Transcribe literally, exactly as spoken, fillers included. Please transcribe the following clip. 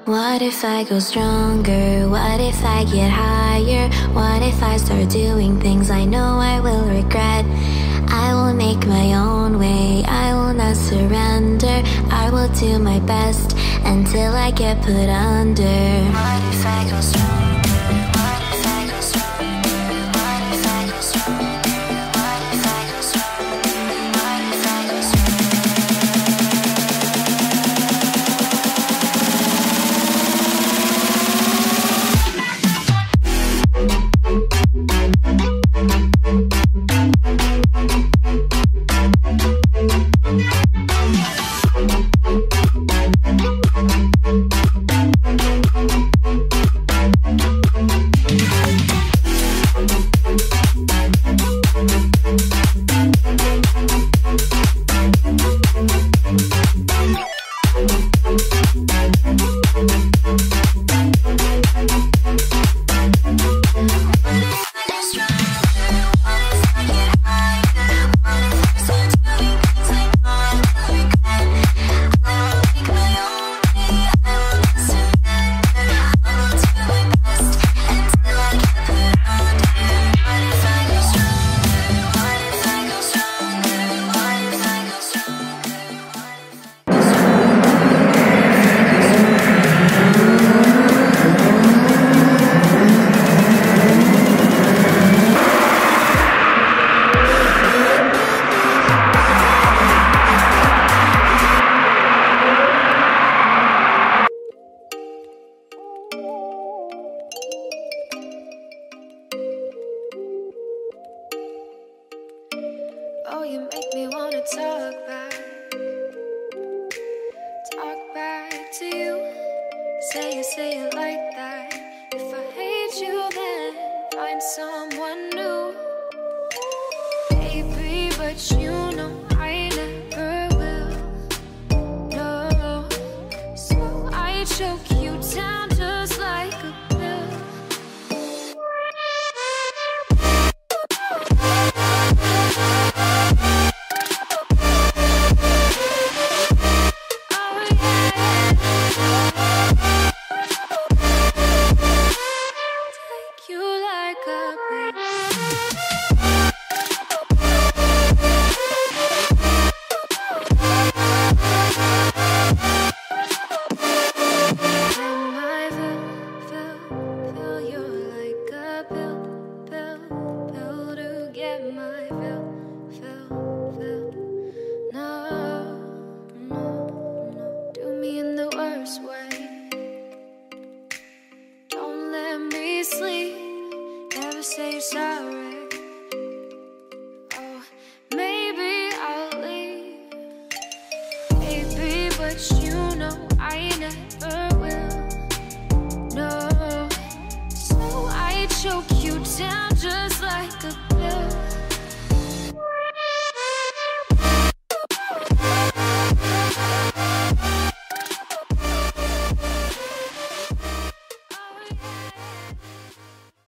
What if I go stronger? What if I get higher? What if I start doing things I know I will regret? I will make my own way, I will not surrender. I will do my best until I get put under. What if I go stronger? What if I go stronger? What if I go stronger? What if I go stronger? What if I go Oh, you make me wanna talk back, talk back to you. Say it, say it like that. If I hate you, then find someone new. Baby, but you know I never will. No, so I choke you down just like a pill. Say you're sorry. Oh, maybe I'll leave, baby, but you know I never